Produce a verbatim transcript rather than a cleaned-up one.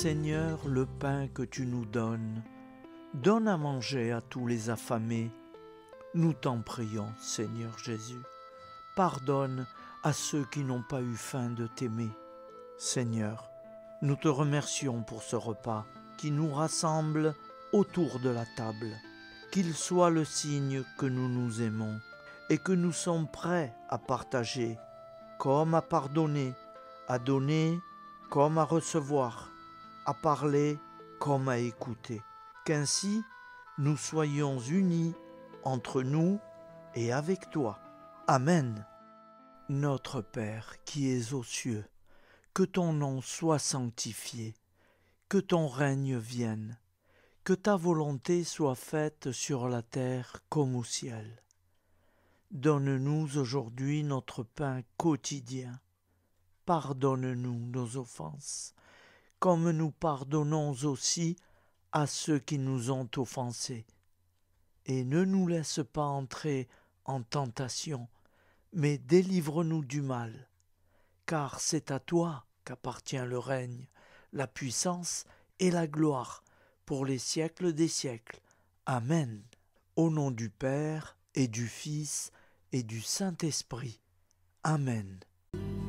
Seigneur, le pain que tu nous donnes. Donne à manger à tous les affamés. Nous t'en prions, Seigneur Jésus. Pardonne à ceux qui n'ont pas eu faim de t'aimer. Seigneur, nous te remercions pour ce repas qui nous rassemble autour de la table. Qu'il soit le signe que nous nous aimons et que nous sommes prêts à partager, comme à pardonner, à donner comme à recevoir, à parler comme à écouter. Qu'ainsi nous soyons unis entre nous et avec toi. Amen. Notre Père qui es aux cieux, que ton nom soit sanctifié, que ton règne vienne, que ta volonté soit faite sur la terre comme au ciel. Donne-nous aujourd'hui notre pain quotidien. Pardonne-nous nos offenses, comme nous pardonnons aussi à ceux qui nous ont offensés. Et ne nous laisse pas entrer en tentation, mais délivre-nous du mal. Car c'est à toi qu'appartient le règne, la puissance et la gloire, pour les siècles des siècles. Amen. Au nom du Père et du Fils et du Saint-Esprit. Amen.